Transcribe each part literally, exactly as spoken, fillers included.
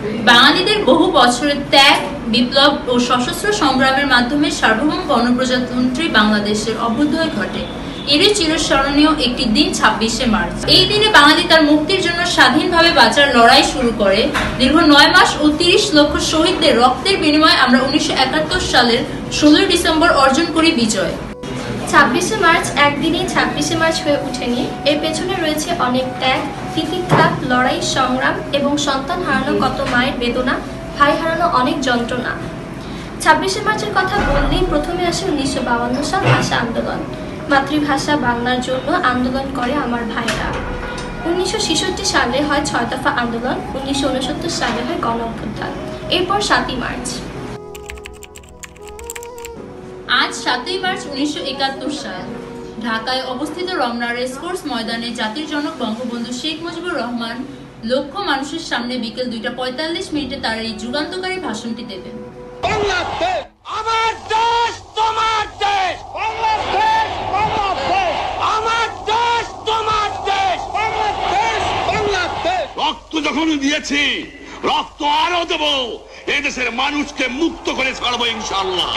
বাঙালিদের বহু বছরের ত্যাগ, বিপ্লব ও সশস্ত্র সংগ্রামের মাধ্যমে সার্বভৌম গণপ্রজাতন্ত্রী বাংলাদেশের অভ্যুদয় ঘটে। এরই চিরস্মরণীয় একটি দিন ছাব্বিশে মার্চ। এই দিনে বাঙালি তার মুক্তির জন্য স্বাধীনভাবে বাঁচার লড়াই শুরু করে। দীর্ঘ নয় মাস ও তিরিশ লক্ষ শহীদদের রক্তের বিনিময়ে আমরা উনিশশো একাত্তর সালের ষোলোই ডিসেম্বর অর্জন করি বিজয়। ছাব্বিশে মার্চ একদিনেই ছাব্বিশে মার্চ হয়ে ওঠেনি। এর পেছনে রয়েছে অনেক ত্যাগ, তিতিক্ষা, লড়াই, সংগ্রাম এবং সন্তান হারানো কত মায়ের বেদনা, ভাই হারানো অনেক যন্ত্রণা। ছাব্বিশে মার্চের কথা বললেই প্রথমে আসে উনিশশো বাউন্ন সাল ভাষা আন্দোলন। মাতৃভাষা বাংলার জন্য আন্দোলন করে আমার ভাইরা। উনিশশো ছেষট্টি সালে হয় ছয় দফা আন্দোলন, উনিশশো উনসত্তর সালে হয় গণ অভ্যুত্থান, এরপর সাতই মার্চ। আজ সাতই মার্চ উনিশশো একাত্তর সাল ঢাকায় অবস্থিত রমনা রেসকোর্স ময়দানে জাতির জনক বঙ্গবন্ধু শেখ মুজিবুর রহমান লক্ষ মানুষের সামনে বিকেল দুইটা পঁয়তাল্লিশ মিনিটে তার এই যুগান্তকারী ভাষণটি দেবেন। আমার দেশ তোমার দেশ, বাংলাদেশ বাংলাদেশ, আমার দেশ তোমার দেশ, বাংলাদেশ বাংলাদেশ। রক্ত যখন দিয়েছি, রক্ত আরো দেব, এই দেশের মানুষকে মুক্ত করে ছাড়বো ইনশাআল্লাহ।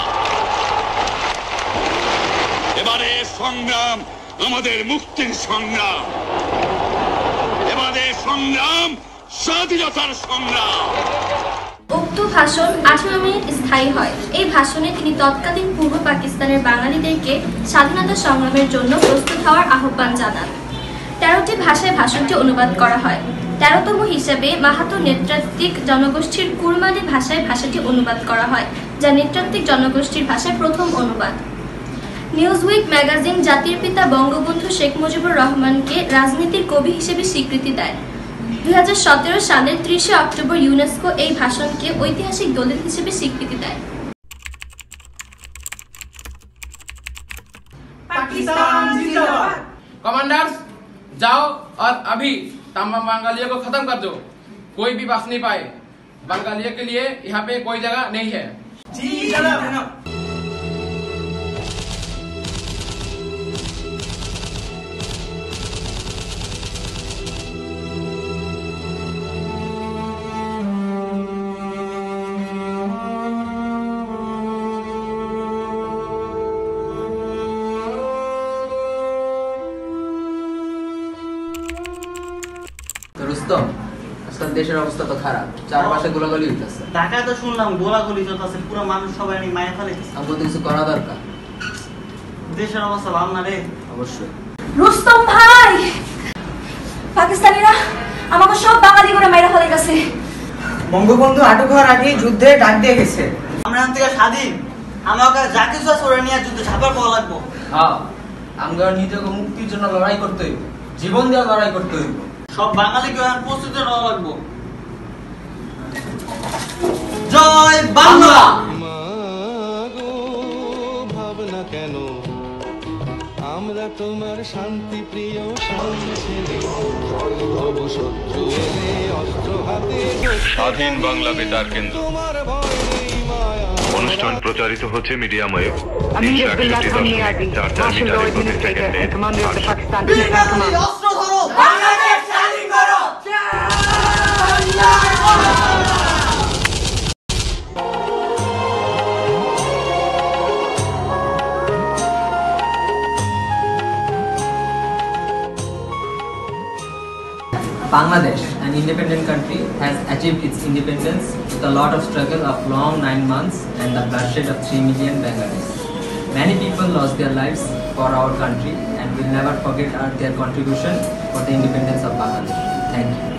এবারে সংগ্রাম আমাদের মুক্তির সংগ্রাম, এবারে সংগ্রাম স্বাধীনতার সংগ্রাম। উক্ত ভাষণ আঠারো মিনিট স্থায়ী হয়। এই ভাষণে তিনি তৎকালীন পূর্ব পাকিস্তানের বাঙালিদেরকে স্বাধীনতা সংগ্রামের জন্য প্রস্তুত হওয়ার আহ্বান জানান। তেরোটি ভাষায় ভাষণটি অনুবাদ করা হয়। তেরোতম হিসেবে মাহাতো নৃতাত্ত্বিক জনগোষ্ঠীর কুরমালি ভাষায় ভাষাটি অনুবাদ করা হয়, যা নৃতাত্ত্বিক জনগোষ্ঠীর ভাষায় প্রথম অনুবাদ। নিউজউইক ম্যাগাজিন জাতির পিতা বঙ্গবন্ধু শেখ মুজিবুর রহমানকে রাজনীতির কবি হিসেবে স্বীকৃতি দেয়। দুই হাজার সতেরো সালের ত্রিশে অক্টোবর ইউনেস্কো এই ভাষণকে ঐতিহাসিক দলিল হিসেবে স্বীকৃতি দেয়। पाकिस्तान जिंदाबाद। कमांडर्स जाओ और अभी तमाम बंगालियों को खत्म कर दो, कोई भी बच नहीं पाए। बंगालियों के लिए यहाँ पे कोई जगह नहीं है। जी जनाब। রুস্তম, আজকাল দেশের অবস্থা তো খারাপ, চারপাশে গোলাগুলি হইতেছে। ঢাকায় তো শুনলাম গোলাগুলি চলতেছে, পুরো মানুষ সবাই নিয়ে মায়ের ফেলে। আমাদের কিছু করা দরকার। দেশের অবস্থা ভালো না রে। অবশ্যই। রুস্তম ভাই, পাকিস্তানিরা আমাকে সব বাঙালি করে মাইরা ফেলে গেছে। বঙ্গবন্ধু আটক হওয়ার আগে যুদ্ধে ডাক দিয়ে গেছে। আমরা এখান থেকে স্বাধীন, আমাকে যা কিছু সরে নিয়ে যুদ্ধে ঝাঁপার পাওয়া লাগবো। হ্যাঁ, আমরা নিজেকে মুক্তির জন্য লড়াই করতে হইব, জীবন দিয়ে লড়াই করতে হইব। সব বাঙালিকে প্রস্তুতি নেওয়া লাগবো। জয় বাংলা। ভাবনা কেন আমরা তোমার শান্তি প্রিয় শত্রু এলে অস্ত্র হাতে। স্বাধীন বাংলা বেতার কেন্দ্র অনুষ্ঠান প্রচারিত হচ্ছে মিডিয়াম ওয়েভ তিনশো একষট্টি দশমিক চার চার মিটারে প্রতি সেকেন্ডে। অস্ত্র ধরো, বাংলাদেশ স্বাধীন করো। Bangladesh, an independent country, has achieved its independence with a lot of struggle of long nine months and the bloodshed of three million Bangladeshis. Many people lost their lives for our country and will never forget our, their contribution for the independence of Bangladesh. Thank you.